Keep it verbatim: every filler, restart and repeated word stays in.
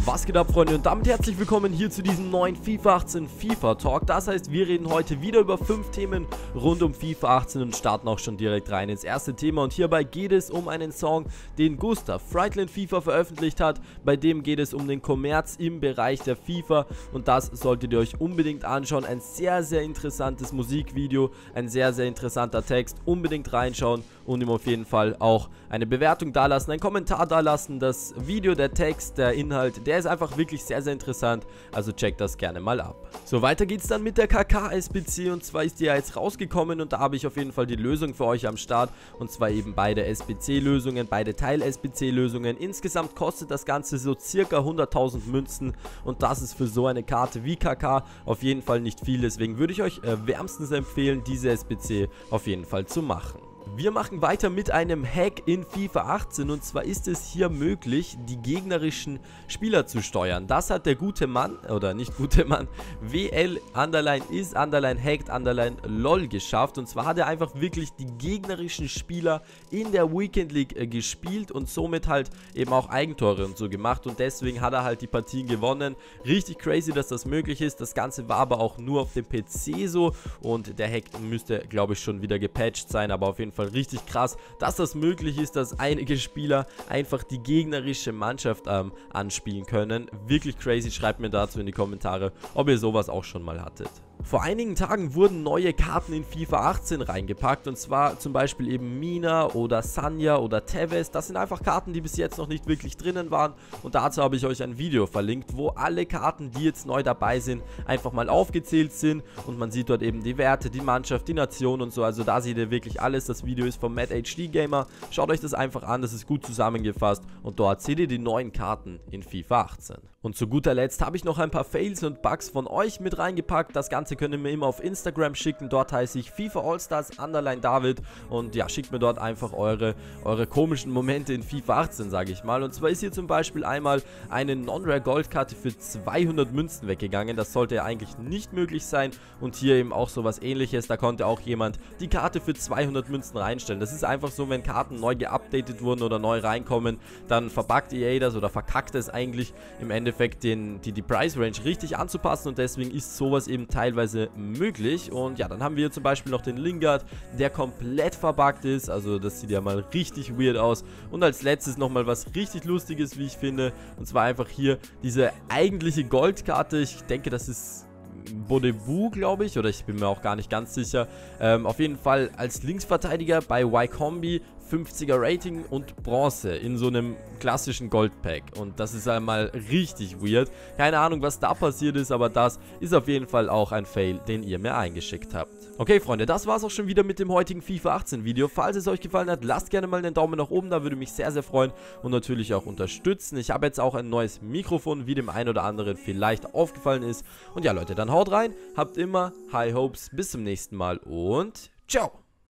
Was geht ab, Freunde, und damit herzlich willkommen hier zu diesem neuen FIFA achtzehn FIFA Talk. Das heißt, wir reden heute wieder über fünf Themen rund um FIFA achtzehn und starten auch schon direkt rein ins erste Thema. Und hierbei geht es um einen Song, den Gustav Frightland FIFA veröffentlicht hat. Bei dem geht es um den Kommerz im Bereich der FIFA und das solltet ihr euch unbedingt anschauen. Ein sehr, sehr interessantes Musikvideo, ein sehr, sehr interessanter Text. Unbedingt reinschauen und ihm auf jeden Fall auch eine Bewertung dalassen, einen Kommentar dalassen. Das Video, der Text, der Inhalt, der ist einfach wirklich sehr, sehr interessant, also checkt das gerne mal ab. So, weiter geht's dann mit der K K S B C und zwar ist die ja jetzt rausgekommen und da habe ich auf jeden Fall die Lösung für euch am Start und zwar eben beide S B C-Lösungen, beide Teil-S B C-Lösungen. Insgesamt kostet das Ganze so circa hunderttausend Münzen und das ist für so eine Karte wie K K auf jeden Fall nicht viel, deswegen würde ich euch äh, wärmstens empfehlen, diese S B C auf jeden Fall zu machen. Wir machen weiter mit einem Hack in FIFA achtzehn und zwar ist es hier möglich, die gegnerischen Spieler zu steuern. Das hat der gute Mann, oder nicht gute Mann, W L Underline is Underline Hacked Underline LOL geschafft. Und zwar hat er einfach wirklich die gegnerischen Spieler in der Weekend League äh, gespielt und somit halt eben auch Eigentore und so gemacht. Und deswegen hat er halt die Partien gewonnen. Richtig crazy, dass das möglich ist. Das Ganze war aber auch nur auf dem P C so und der Hack müsste, glaube ich, schon wieder gepatcht sein, aber auf jeden Fall richtig krass, dass das möglich ist, dass einige Spieler einfach die gegnerische Mannschaft ähm, anspielen können. Wirklich crazy, schreibt mir dazu in die Kommentare, ob ihr sowas auch schon mal hattet. Vor einigen Tagen wurden neue Karten in FIFA achtzehn reingepackt und zwar zum Beispiel eben Mina oder Sanja oder Tevez. Das sind einfach Karten, die bis jetzt noch nicht wirklich drinnen waren und dazu habe ich euch ein Video verlinkt, wo alle Karten, die jetzt neu dabei sind, einfach mal aufgezählt sind und man sieht dort eben die Werte, die Mannschaft, die Nation und so. Also da seht ihr wirklich alles. Das Video ist vom Mad H D Gamer. Schaut euch das einfach an, das ist gut zusammengefasst und dort seht ihr die neuen Karten in FIFA achtzehn. Und zu guter Letzt habe ich noch ein paar Fails und Bugs von euch mit reingepackt. Das Ganze könnt ihr mir immer auf Instagram schicken. Dort heiße ich FIFA Allstars Underline David. Und ja, schickt mir dort einfach eure, eure komischen Momente in FIFA achtzehn, sage ich mal. Und zwar ist hier zum Beispiel einmal eine Non-Rare Goldkarte für zweihundert Münzen weggegangen. Das sollte ja eigentlich nicht möglich sein. Und hier eben auch sowas Ähnliches. Da konnte auch jemand die Karte für zweihundert Münzen reinstellen. Das ist einfach so, wenn Karten neu geupdatet wurden oder neu reinkommen, dann verbuggt E A das oder verkackt es eigentlich im Endeffekt. Den, die, die Price Range richtig anzupassen und deswegen ist sowas eben teilweise möglich. Und ja, dann haben wir hier zum Beispiel noch den Lingard, der komplett verbuggt ist, also das sieht ja mal richtig weird aus. Und als letztes nochmal was richtig Lustiges, wie ich finde, und zwar einfach hier diese eigentliche Goldkarte. Ich denke, das ist Bodebu, glaube ich, oder ich bin mir auch gar nicht ganz sicher. Ähm, auf jeden Fall als Linksverteidiger bei Y-Kombi, fünfziger Rating und Bronze in so einem klassischen Goldpack. Und das ist einmal richtig weird. Keine Ahnung, was da passiert ist, aber das ist auf jeden Fall auch ein Fail, den ihr mir eingeschickt habt. Okay, Freunde, das war's auch schon wieder mit dem heutigen FIFA achtzehn Video. Falls es euch gefallen hat, lasst gerne mal einen Daumen nach oben, da würde mich sehr, sehr freuen und natürlich auch unterstützen. Ich habe jetzt auch ein neues Mikrofon, wie dem einen oder anderen vielleicht aufgefallen ist. Und ja, Leute, dann haut rein, habt immer High Hopes, bis zum nächsten Mal und ciao!